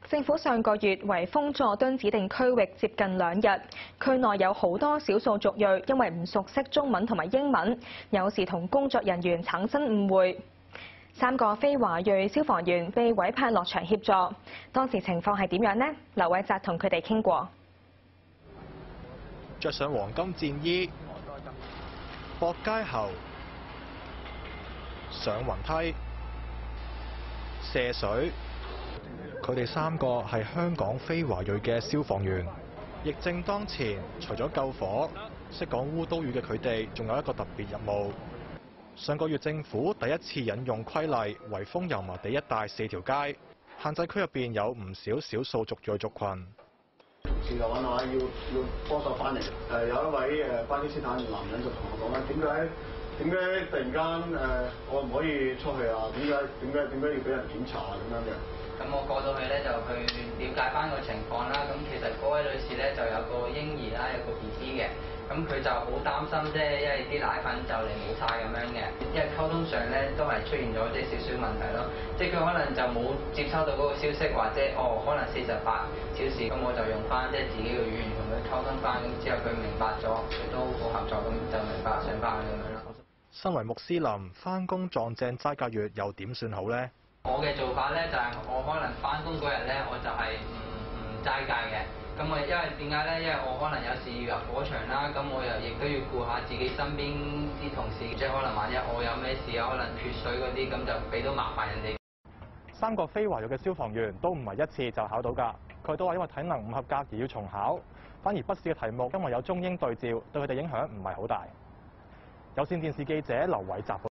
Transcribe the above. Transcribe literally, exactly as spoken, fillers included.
政府上個月圍封佐敦指定區域接近兩日，區內有好多少數族裔因為唔熟悉中文同埋英文，有時同工作人員產生誤會。三個非華裔消防員被委派落場協助，當時情況係點樣呢？劉偉澤同佢哋傾過。 着上黃金戰衣，駁街喉，上雲梯，射水。佢哋三個係香港非華裔嘅消防員。疫症當前，除咗救火，識講烏都語嘅佢哋，仲有一個特別任務。上個月政府第一次引用規例，圍封油麻地一帶四條街，限制區入邊有唔少少數族裔族群。 前日揾下要要幫手翻嚟，誒有一位誒巴基斯坦男人就同我講咧，點解點解突然間誒我唔可以出去啊？點解點解點解要俾人檢查啊？咁樣嘅。 咁我過到去咧就去了解翻個情況啦。咁其實嗰位女士咧就有個嬰兒啦，有個 B B 嘅。咁佢就好擔心啫，因為啲奶粉就嚟冇晒咁樣嘅。因為溝通上咧都係出現咗即係少少問題咯。即係佢可能就冇接收到嗰個消息，或者哦可能四十八小時。咁我就用翻即係自己嘅語言同佢溝通翻，咁之後佢明白咗，佢都好合作，咁就明白上翻咁樣咯。 身為穆斯林，翻工撞正齋戒月又點算好咧？ 我嘅做法咧就係我可能翻工嗰日咧，我就係唔唔齋戒嘅。咁我因為點解咧？因為我可能有時要入火場啦，咁我又亦都要顧下自己身邊啲同事，即係可能萬一我有咩事啊，可能缺水嗰啲，咁就俾到麻煩人哋。 三個非華裔嘅消防員都唔係一次就考到㗎，佢都話因為體能唔合格而要重考，反而筆試嘅題目因為有中英對照，對佢哋影響唔係好大。有線電視記者劉偉澤。